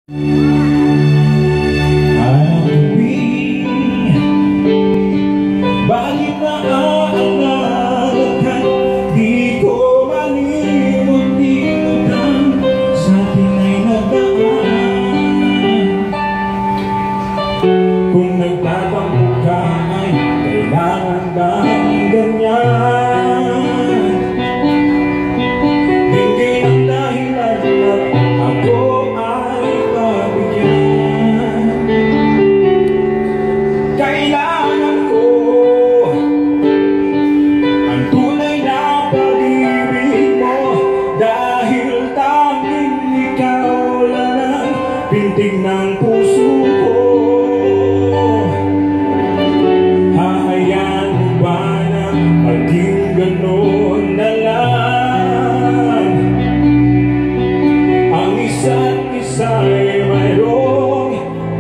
Bakit naaalala di ko malimut-limutan sa ating ay nagaan. Kung nagtatampo ka ay kailangan bang ganyan? Hindi ang dahilan na ako ay pabigyan. Kailangan ko ang tunay na pag-ibig mo, dahil tanging ikaw lang ang pintig ng puso ko. Hahayaan mo ba na maging gano'n na lang? Ang isa't isa'y mayroong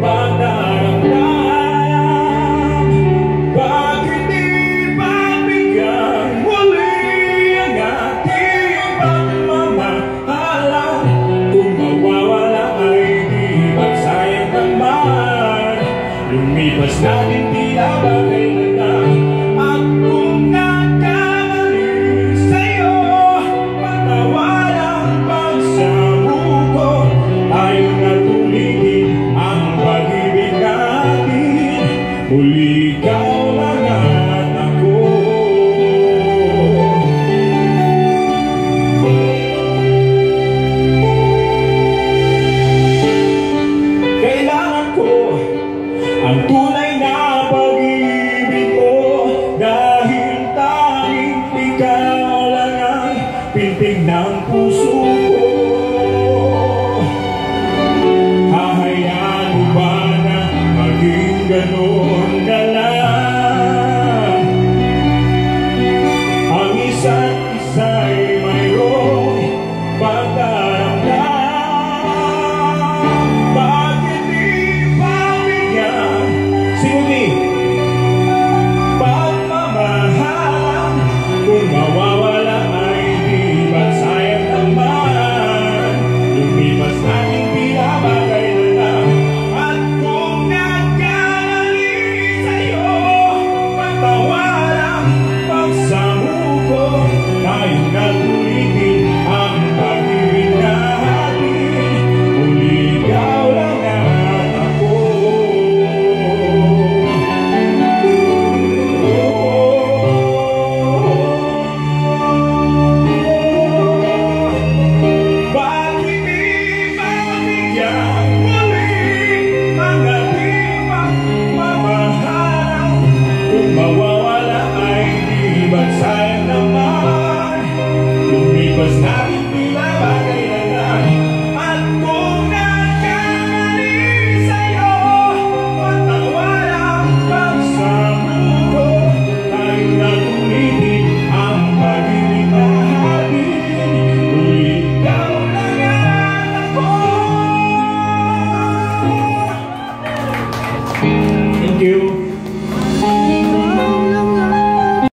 pagdaramdam. Bakit di pagbigyan muli ang ating pagmamahalan? Kung mawawala ay di magsayang naman. Lumipas natin